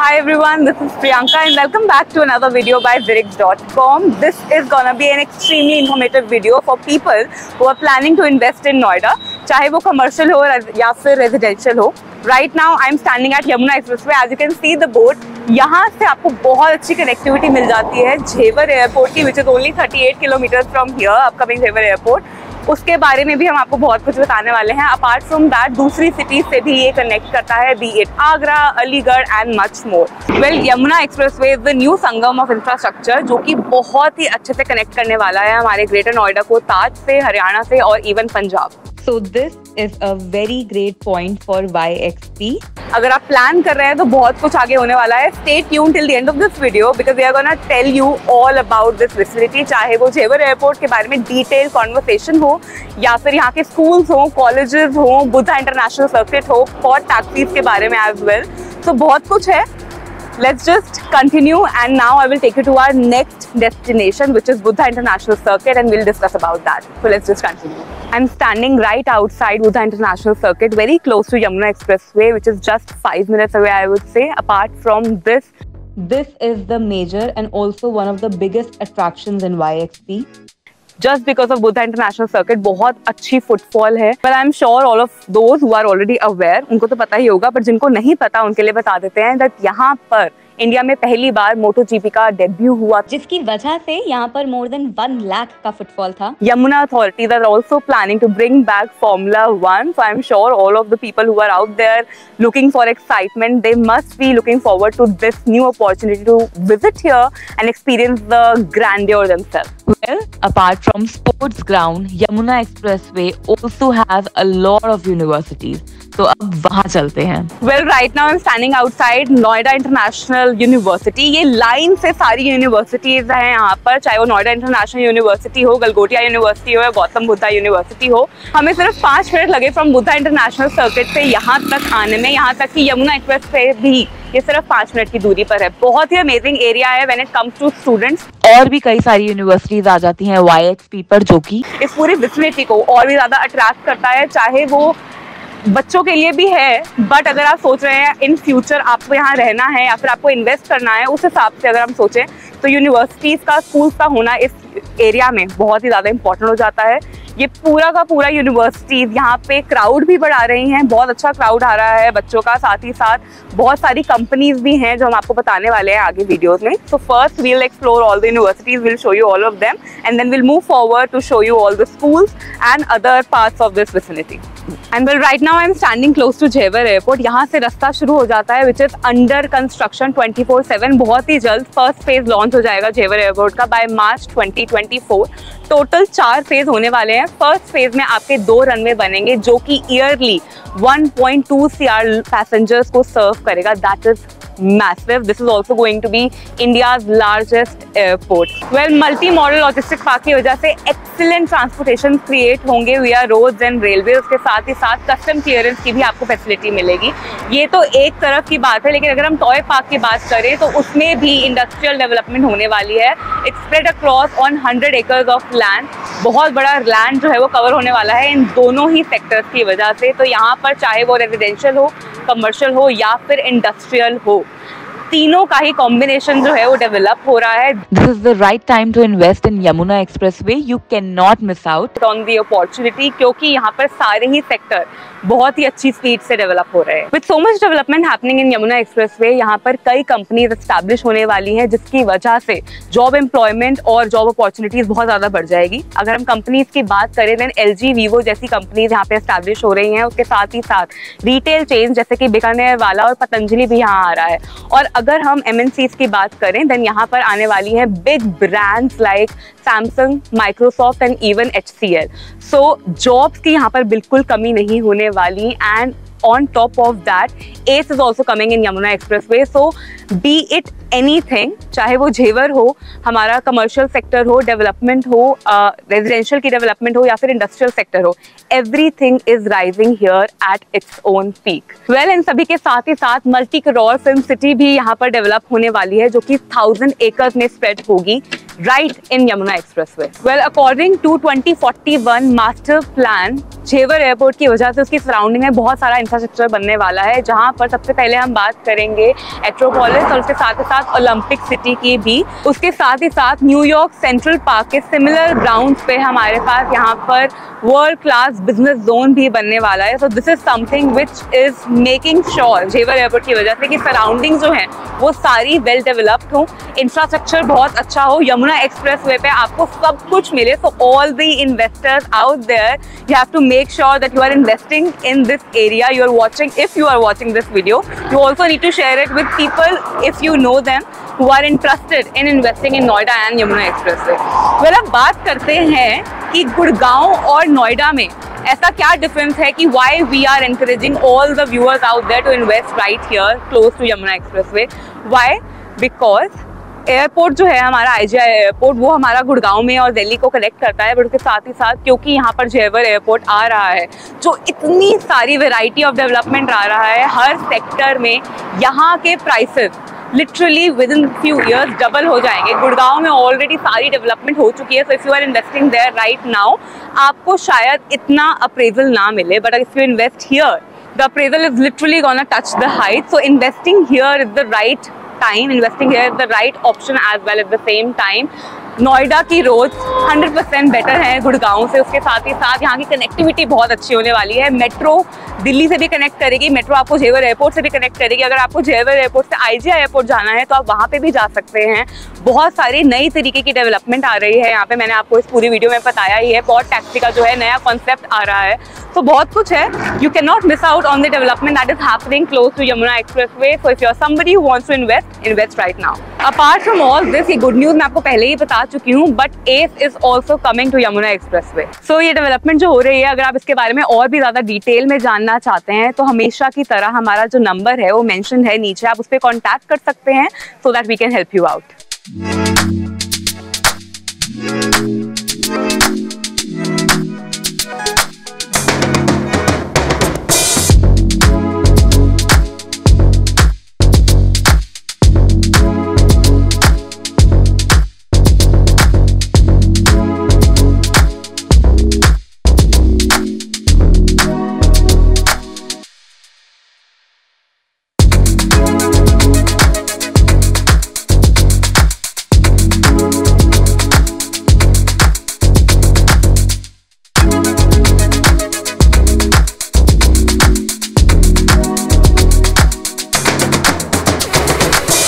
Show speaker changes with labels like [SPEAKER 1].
[SPEAKER 1] Hi everyone, this is Priyanka and welcome back to another video by Virix.com. This is gonna be an extremely informative video for people who are planning to invest in Noida, चाहे वो commercial हो या फिर residential हो. Right now I'm standing at Yamuna Expressway. As you can see the board, यहाँ से आपको बहुत अच्छी connectivity मिल जाती है झेवर एयरपोर्ट की, which is only 38 kilometers from here, upcoming Jewar airport. उसके बारे में भी हम आपको बहुत कुछ बताने वाले हैं. अपार्ट फ्रॉम दैट दूसरी सिटीज से भी ये कनेक्ट करता है, be it Agra, Aligarh and much more. Well, Yamuna expressway is the new sangam of infrastructure जो कि बहुत ही अच्छे से कनेक्ट करने वाला है हमारे ग्रेटर नोएडा को ताज से, हरियाणा से और even Punjab.
[SPEAKER 2] So this is a very great point for YXP.
[SPEAKER 1] अगर आप प्लान कर रहे हैं तो बहुत कुछ आगे होने वाला है. Stay tuned till the end of this video because we are gonna tell you all about this facility. चाहे वो झेवर एयरपोर्ट के बारे में डिटेल कॉन्वर्सेशन हो या फिर यहाँ के स्कूल्स हो, कॉलेजेस हो, बुद्धा इंटरनेशनल सर्किट हो, और टैक्सीज के बारे में एज वेल. तो बहुत कुछ है. Let's just continue and now I will take you to our next destination which is Buddha International Circuit and we'll discuss about that. So let's just continue. I'm standing right outside Buddha International Circuit, very close to Yamuna Expressway, which is just 5 minutes away, I would say. Apart from this
[SPEAKER 2] is the major and also one of the biggest attractions in YXP.
[SPEAKER 1] Just because of Buddha International Circuit, बहुत अच्छी footfall है. But I'm sure all of those who are already aware, उनको तो पता ही होगा, पर जिनको नहीं पता उनके लिए बता देते हैं that यहाँ पर इंडिया में पहली बार MotoGP का डेब्यू हुआ,
[SPEAKER 2] जिसकी वजह से यहाँ पर more than 1 lakh का फुटफॉल था.
[SPEAKER 1] Yamuna authorities are also planning to bring back Formula 1. So I'm sure all of the people who are out there looking for excitement, they must be looking forward to this new opportunity to visit here and experience the grandeur themselves.
[SPEAKER 2] Well, apart from sports ground, Yamuna Expressway also has a lot of universities. तो अब वहाँ चलते हैं.
[SPEAKER 1] Well, right now I'm standing outside Noida International University. ये line से सारी universities हैं यहाँ पर, चाहे वो नोएडा इंटरनेशनल यूनिवर्सिटी हो, गलगोटिया यूनिवर्सिटी हो या गौतम बुद्धा यूनिवर्सिटी हो. हमें सिर्फ 5 मिनट लगे फ्रॉम बुद्धा इंटरनेशनल सर्किट से यहाँ तक आने में. यहाँ तक कि यमुना एक्सप्रेस पे भी ये सिर्फ 5 मिनट की दूरी पर है. बहुत ही अमेजिंग एरिया है when it comes to students.
[SPEAKER 2] और भी कई सारी यूनिवर्सिटीज आ जाती हैं YXP पर, जो कि
[SPEAKER 1] इस पूरी विसिनिटी को और भी ज्यादा अट्रैक्ट करता है. चाहे वो बच्चों के लिए भी है, बट अगर आप सोच रहे हैं इन फ्यूचर आपको यहाँ रहना है या फिर आपको इन्वेस्ट करना है, उस हिसाब से अगर हम सोचें तो यूनिवर्सिटीज़ का, स्कूल्स का होना इस एरिया में बहुत ही ज़्यादा इंपॉर्टेंट हो जाता है. ये पूरा का पूरा यूनिवर्सिटीज़ यहाँ पे क्राउड भी बढ़ा रही हैं. बहुत अच्छा क्राउड आ रहा है बच्चों का. साथ ही साथ बहुत सारी कंपनीज भी हैं जो हम आपको बताने वाले हैं आगे वीडियोस में. So first we'll explore all the universities, will show you all of them and then will move forward to show you all the schools and other parts of this vicinity. And well, right now I am standing close to Jewar airport. यहाँ से रास्ता शुरू हो जाता है which is under construction 24/7. बहुत ही जल्द first phase launch हो जाएगा झेवर एयरपोर्ट का बाय मार्च 2024. टोटल 4 फेज होने वाले हैं. फर्स्ट फेज में आपके 2 रनवे बनेंगे जो कि ईयरली 1.2 CR पैसेंजर्स को सर्व करेगा. That is massive. This is also going to be India's largest airport. Well, multi-modal logistic park की वजह से excellent transportation create होंगे via roads and railways. उसके साथ ही साथ custom clearance की भी आपको facility मिलेगी. ये तो एक तरफ की बात है, लेकिन अगर हम टॉय पार्क की बात करें तो उसमें भी इंडस्ट्रियल डेवलपमेंट होने वाली है. It's spread across on 100 acres of land. बहुत बड़ा लैंड जो है वो कवर होने वाला है इन दोनों ही सेक्टर्स की वजह से. तो यहाँ पर चाहे वो रेजिडेंशियल हो, कमर्शियल हो या फिर इंडस्ट्रियल हो, तीनों का ही कॉम्बिनेशन जो है वो डेवलप हो रहा है.
[SPEAKER 2] This is the right time to invest in Yamuna Expressway. You cannot miss out
[SPEAKER 1] on the opportunity क्योंकि यहाँ पर सारे ही सेक्टर बहुत ही अच्छी स्पीड से डेवलप हो रहे हैं. With so much development happening in Yamuna Expressway, यहाँ पर कई कंपनीज एस्टैब्लिश होने वाली हैं जिसकी वजह से जॉब एम्प्लॉयमेंट और जॉब अपॉर्चुनिटीज बहुत ज़्यादा बढ़ जाएगी. अगर हम कंपनीज की बात करें देन LG, Vivo जैसी कंपनीज यहाँ पे एस्टैब्लिश हो रही हैं. उसके साथ ही साथ रिटेल चेन जैसे कि बीकानेर वाला और पतंजलि भी यहाँ आ रहा है. और अगर हम MNCs की बात करें देन यहाँ पर आने वाली हैं big brands like Samsung, Microsoft and even HCL. So jobs की यहाँ पर बिल्कुल कमी नहीं होने वाली. And on top of that, ACE is also coming in Yamuna Expressway. So be it anything, चाहे वो झेवर हो, हमारा कमर्शियल सेक्टर हो, डेवलपमेंट हो, रेजिडेंशियल की डेवलपमेंट हो या फिर इंडस्ट्रियल सेक्टर हो, everything is rising here at its own peak. Well, इन सभी के साथ ही साथ मल्टी करोड़ फिल्म सिटी भी यहाँ पर डेवलप होने वाली है जो कि 1000 एकर्स में स्प्रेड होगी right in Yamuna Expressway. Well, according to 2041 master plan, Jewar airport की वजह से उसकी सराउंडिंग में बहुत सारा इंफ्रास्ट्रक्चर बनने वाला है जहाँ पर सबसे पहले हम बात करेंगे एट्रोपोलिस और उसके साथ ही साथ ओलंपिक सिटी की भी। उसके साथ ही साथ न्यूयॉर्क सेंट्रल पार्क के सिमिलर ग्राउंड्स पे हमारे पास यहाँ पर वर्ल्ड क्लास बिजनेस जोन भी बनने वाला है। So this is something which is making sure Jewar airport की वजह से कि सराउंडिंग जो है वो सारी वेल डेवलप्ड हो, इंफ्रास्ट्रक्चर बहुत अच्छा हो, यमुना एक्सप्रेसवे पे आपको सब कुछ मिले। So all the investors out there, you have to make sure that you are investing in this area you are watching. If you are watching this video, you also need to share it with people if you know them who are interested in investing in Noida and Yamuna Expressway. Well, अब बात करते हैं कि गुड़गांव और नोएडा में ऐसा क्या difference है कि why we are encouraging all the viewers out there to invest right here close to Yamuna Expressway. Why? Because airport जो है हमारा IGI एयरपोर्ट वो हमारा गुड़गांव में और दिल्ली को कनेक्ट करता है, बट उसके साथ ही साथ क्योंकि यहाँ पर जेवर एयरपोर्ट आ रहा है जो इतनी सारी वैरायटी ऑफ डेवलपमेंट आ रहा है हर सेक्टर में, यहाँ के prices literally within few years double हो जाएंगे। गुड़गांव में ऑलरेडी सारी डेवलपमेंट हो चुकी है, so if you are investing there right now आपको शायद इतना अप्रेजल ना मिले, but if you invest here the appraisal is literally gonna touch the height. So investing here is the right time, investing here is the right option as well at the same time. Noida की roads 100% better है गुड़गांव से, उसके साथ ही साथ यहाँ की connectivity बहुत अच्छी होने वाली है। मेट्रो दिल्ली से भी कनेक्ट करेगी, मेट्रो आपको जेवर एयरपोर्ट से भी कनेक्ट करेगी। अगर आपको जेवर एयरपोर्ट से IGI एयरपोर्ट जाना है तो आप वहाँ पे भी जा सकते हैं। बहुत सारी नई तरीके की डेवलपमेंट आ रही है यहाँ पे, मैंने आपको इस पूरी वीडियो में बताया ही है। पॉड टैक्सी का जो है नया कॉन्सेप्ट आ रहा है, तो बहुत कुछ है। You can not miss out on the development that is happening close to Yamuna expressway. So if you are somebody who wants to invest right now. Apart from all this, ये गुड न्यूज मैं आपको पहले ही बता चुकी हूँ, but ACE is also coming to Yamuna expressway. So ये development जो हो रही है, अगर आप इसके बारे में और भी ज्यादा डिटेल में जानना चाहते हैं तो हमेशा की तरह हमारा जो नंबर है वो मेंशन है नीचे, आप उस पर कॉन्टैक्ट कर सकते हैं so that we can help you out.